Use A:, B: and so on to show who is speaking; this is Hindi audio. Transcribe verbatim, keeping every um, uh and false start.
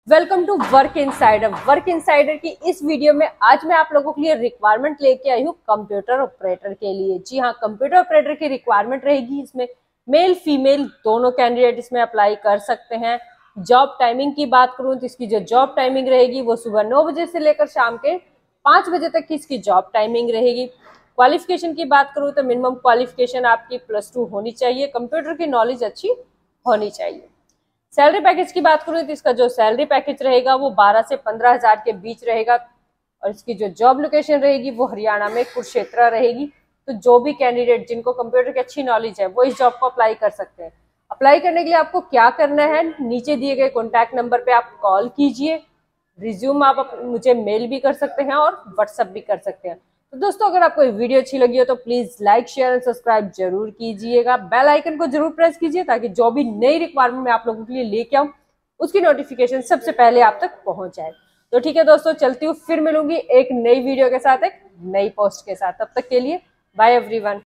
A: Welcome to Work Insider. Work Insider की इस वीडियो में आज मैं आप लोगों के लिए रिक्वायरमेंट लेके आई हूँ कंप्यूटर ऑपरेटर के लिए। जी हाँ, कंप्यूटर ऑपरेटर की रिक्वायरमेंट रहेगी। इसमें मेल फीमेल दोनों कैंडिडेट इसमें अप्लाई कर सकते हैं। जॉब टाइमिंग की बात करूँ तो इसकी जो जॉब टाइमिंग रहेगी वो सुबह नौ बजे से लेकर शाम के पाँच बजे तक की इसकी जॉब टाइमिंग रहेगी। क्वालिफिकेशन की बात करूँ तो मिनिमम क्वालिफिकेशन आपकी प्लस टू होनी चाहिए। कंप्यूटर की नॉलेज अच्छी होनी चाहिए। सैलरी पैकेज की बात करूँ तो इसका जो सैलरी पैकेज रहेगा वो बारह से पंद्रह हजार के बीच रहेगा और इसकी जो जॉब लोकेशन रहेगी वो हरियाणा में कुरुक्षेत्र रहेगी। तो जो भी कैंडिडेट जिनको कंप्यूटर की अच्छी नॉलेज है वो इस जॉब को अप्लाई कर सकते हैं। अप्लाई करने के लिए आपको क्या करना है, नीचे दिए गए कॉन्टैक्ट नंबर पे आप कॉल कीजिए। रिज्यूम आप मुझे मेल भी कर सकते हैं और व्हाट्सएप भी कर सकते हैं। तो दोस्तों, अगर आपको वीडियो अच्छी लगी हो तो please like share and subscribe जरूर कीजिएगा। बेल आइकन को जरूर प्रेस कीजिए ताकि जो भी नई रिक्वायरमेंट मैं आप लोगों के लिए लेके आऊं उसकी नोटिफिकेशन सबसे पहले आप तक पहुंच जाए। तो ठीक है दोस्तों, चलती हूँ, फिर मिलूंगी एक नई वीडियो के साथ, एक नई पोस्ट के साथ। तब तक के लिए बाय एवरीवन।